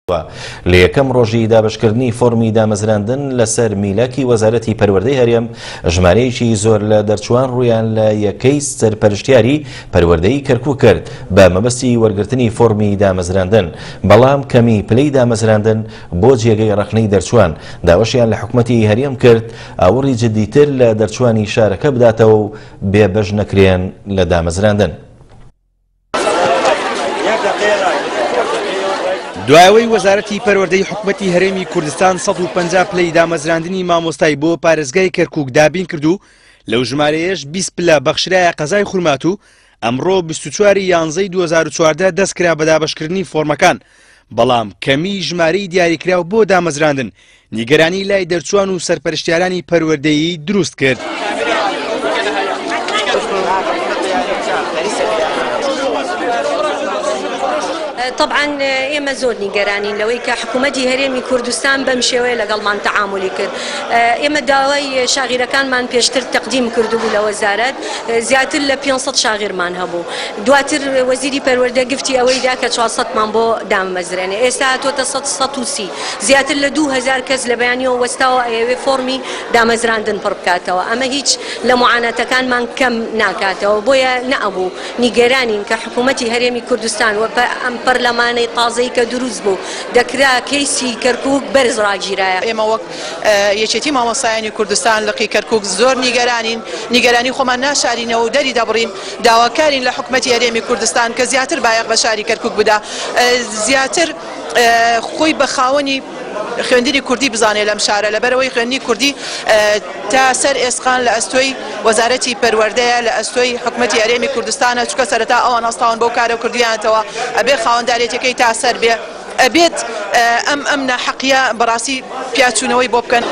لە یەکەم ڕۆژی دابشکردنی فۆرمی دامەزراندن لەسەر میلەکی وەزارەتی پەروەردەی هەرێم ژمارەیەکی زۆر لە دەرچوان ڕوویان لە یەکەی سەرپەرشتیاری پەروەردەی کەرکووک کرد بە مەبەستی وەرگرتنی فۆرمی دامەزراندن، بەڵام کەمی پلەی دامەزراندن بۆ جێگەی ڕەخنەی دەرچوان داوەشیان لە حکوومەتی هەرێم کرد ئاوەڕی جددیتر لە دەرچوانی شارەکە بداتەوە و بێبەش نەکرێن لە دامەزراندن. دوایەوەی وەزارەتی پەروەردەی حکوومەتی هەرێمی کوردستان 150 پلەی دامەزراندنی مامۆستای بۆ پارێزگای کەرکووک دابین کردو لەو ژمارەیەش 20 پلە بەخشرایە قەزای خورمات و ئەمڕۆ 24 یانزەی 2014 دەستکرا بە دابشکردنی فۆرمەکان، بەڵام کەمی ژمارەی دیاریکراو بۆ دامەزراندن نیگەرانی لای دەرچوان و سەرپەرشتیارانی پەروەردەیی دروست کرد. طبعا ئێمە زۆر نیگەرانین لەوەی کە حکوومەتی هەرێمی کوردستان بەم شێوەیە لەگەڵمان تەعاملی کرد. ئێمە داوای شاغیرەکانمان پێشتر تەقدیم کردبوو لە وەزارەت، زیاتر لە 500 شاغیرمان هەبوو. دواتر وەزیری پەروەردە گفتی ئەوەی دا کە 400مان بۆ دامەزرێنێ، ئێستا هاتوۆتە 130 زیاتر لە 2000 کەس لە بەیانیەوە وەستاوە ئەوێ فۆرمی دامەزراندن پڕ بکاتەوە. ئەمە هیچ لە معانەتەکانمان کەم ناکاتەوە، بۆیە نەبوو نیگەرانین کە حکوومەتی هەرێمی کوردستان و پەرلەمانەی تازەی کە دروست بوو دەکرا کەیسی کەرکووک بەرز ڕاگیرایە. ئێمە وەک یەکێتی مامۆستایانی کوردستان لەقی کەرکووک زۆر نیگەرانی خۆمان ناشارینەوە و دەری دەبڕین، داواکارین لە حکوومەتی هەرێمی کوردستان کە زیاتر بایەق بە شاری کەرکووک بدا، زیاتر خۆی بە خاوەنی خوێندنی کوردی بزانێت لەم شارە، لەبەرەوەی خوێندنی کوردی تا سەر ئێسقان لە ئەستۆی وەزارەتی پەروەردەیە، لە ئەستۆی حکوومەتی هەرێمی کوردستانە، چونکە سەرەتا ئەوان ئەستاون بەو کارە کوردیانەوە ئەبێ خاوەنداریەتەکەی تا سەر بێ، ئەبێت ئەم ناحەقیە بەڕاستی پیاچوونەوەی بۆ بکەن.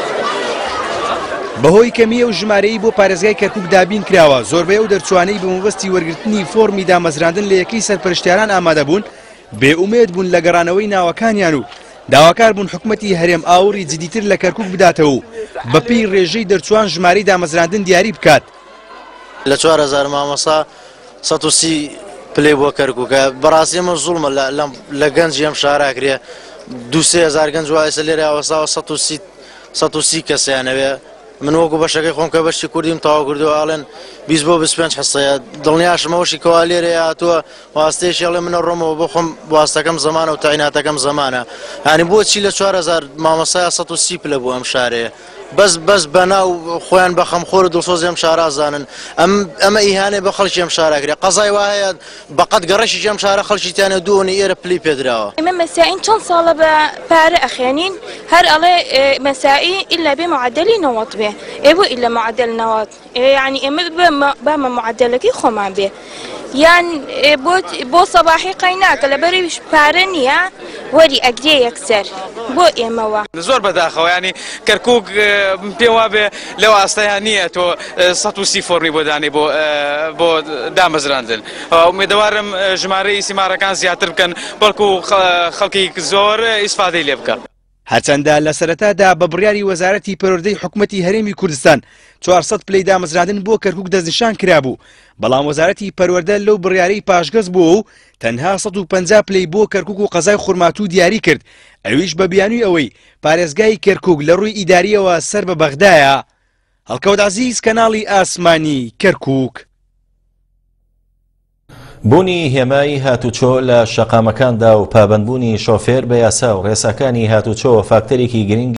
بەهۆی کەمیە و ژمارەی بۆ پارێزگای کەرکووک دابین کراوە، زۆربەی و دەرچوانەی بە مەبەستی وەرگرتنی فۆرمی دامەزراندن لە یەکەی سەرپەرشتیاران ئامادە بوون، بێئومێد بوون لە گەڕانەوەی ناوەکانیان و داواکار بوون حکوومەتی هەرێم ئاوری جددیتر لە کەرکووک بداتەوە و بەپێی ڕێژەی دەرچوان ژمارەی دامەزراندن دیاری بکات. لە 4000 مامۆستا 130 پلەی بۆ کەرکووکە بەڕاستی ئەمە زوڵمە لە گەنجی ئەم شاراکرێ 2-3000 گەنج وایە لێرە ئەوەساوە 130 کەسیانەوێ. من وەکو بەشەکەی خۆم کە بەشی کوردیم تاوا کردو ئاڵێن 20 بۆ 25 حسەیە دڵنیاشمەوەشی کەوا لێرە هاتووە واستەیەشی ئەڵێ منە ڕۆمەوە بۆ خۆم واستەکەم زمانە و تایناتەکەم زمانە، هانی بۆچی لە 4000 مامۆستای 130 پلە بوو ئەم شارەیە بەس بەناو خۆیان بە خەمخۆر و دڵسۆزی ئەم شارە زانن. ئەمە ئیهانێ بە خەڵکی ئەم شارەکرێ، قەزای وایە بەقەت گەڕەشی ئەم شارە خەڵکی تیانە دووەنی ئێرە پلی پێدراوە. ئێمە مەسائین چەند ساڵە بە پارە ئەخێنین، هەر ئەڵێ مەسائی ئیلا بێ معدەلی نەوەت بێ، ئێوە ئیلا معدەل نەوەت، یعنی ئێمە بەمە معدەلەکەی خۆمان بێ، یان بۆ سەباحی قەیناکە لەبەری پارە نییە وەری ئەگرێ یەکسەر بۆ ئێمەوە زۆر بەداخەوە، ینی کەرکووک پێم وابێ لەو ئاستەیان نییە تۆ 130 فۆرمی بۆ دانێ بۆ دامەزراندن. ئومێدەوارم ژمارەی سیمارەکان زیاتر بکەن بەڵکو خەڵکی زۆر ئیسفادەی لێ بکە. هەرچەندە لە سەرەتادا بە بڕیاری وەزارەتی پەروەردەی حکوومەتی هەرێمی کوردستان 400 پلەی دامەزراندن بۆ کەرکووک دەستنیشان کرابوو، بەڵام وەزارەتی پەروەردە لەو بڕیارەی پاشگەز بووە و تەنها 150 پلەی بۆ کەرکووک و قەزای خورمات و دیاری کرد، ئەویش بە بیانووی ئەوەی پارێزگای کەرکووک لە ڕووی ئیداریەوە سەر بە بەغدایە. هەڵکەوت عەزیز، کەناڵی ئاسمانی کەرکووک. بوونی هێمای هاتوچۆ لە شەقامەکاندا و پابەندبوونی شۆفێر بە یاسا و ڕێساکانی هاتوچۆ فاکتەرێکی گرنگ